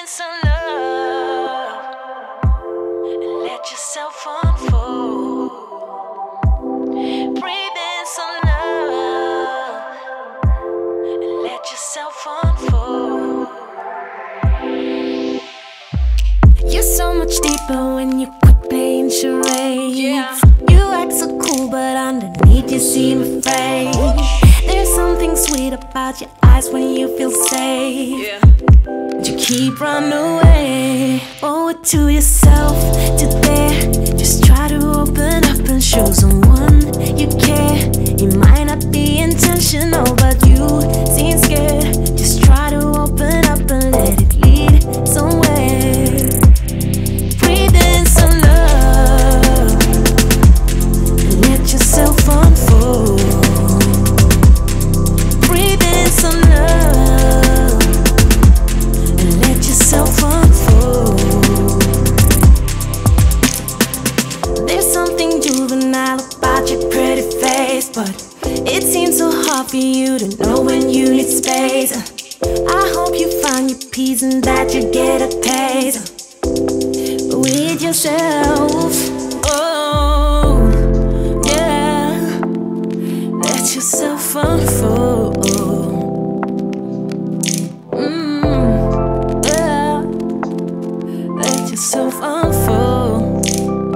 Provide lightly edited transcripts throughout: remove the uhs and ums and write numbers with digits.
in some love and let yourself unfold. Breathe in some love and let yourself unfold. You're so much deeper when you quit playing charades. Yeah. You act so cool, but underneath you seem afraid. There's something sweet about your eyes when you feel safe. Yeah. But you keep running away. Owe it to yourself today. Just try to open up and show someone you care. It might not be intentional, but you seem scared. Just try to open up and let it lead somewhere. Breathe in some love and let yourself unfold. Breathe in some love and let yourself unfold. There's something juvenile about your pretty face, but it seems so hard for you to know when you need space. I hope you find your peace and that you get a taste with yourself. Oh, yeah. Let yourself unfold. Yeah. Let yourself unfold.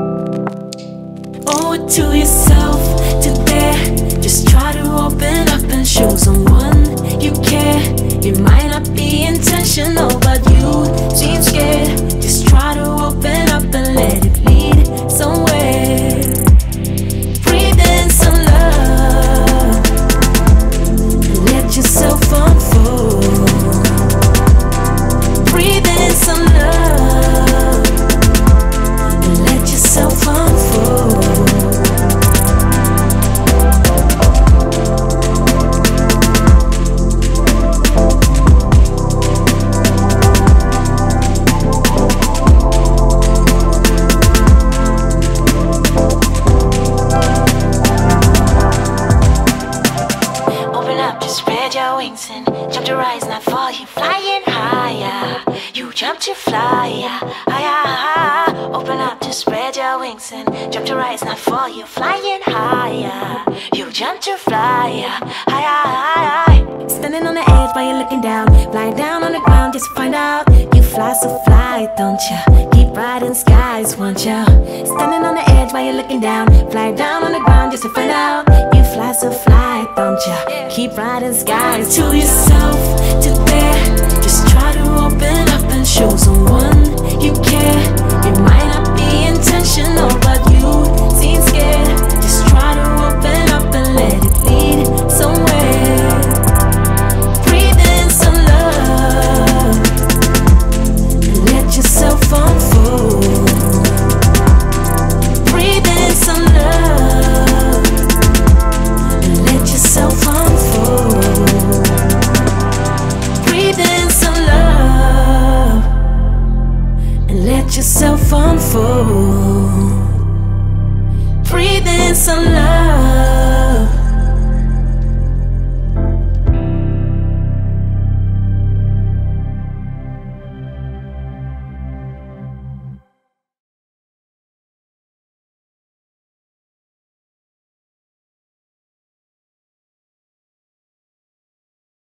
Owe it to yourself today. Just try to open up and show someone you care. It might not be intentional, but you seem scared. Just try to open up and let it lead somewhere. Breathe in some love and let yourself unfold. Breathe in some love and let yourself unfold. Spread your wings and jump to rise, not fall. You flying higher. You jump to fly higher. Open up to spread your wings and jump to rise, not fall. You flying higher. You jump to fly higher. Standing on the edge while you're looking down, flying down on the ground just to find out. You fly so fly, don't ya? Keep riding skies, won't ya? Standing on the edge while you're looking down, flying down on the ground just to find out. You fly so fly, don't ya? Keep riding skies. To yourself today, just try to open up and show someone you care. It might not be intentional, but you seem scared. Just try to open up and let it lead somewhere. Breathe in some love and let yourself unfold. Breathe in some love and let yourself unfold. Breathe in some love and let yourself unfold. Breathe in some love.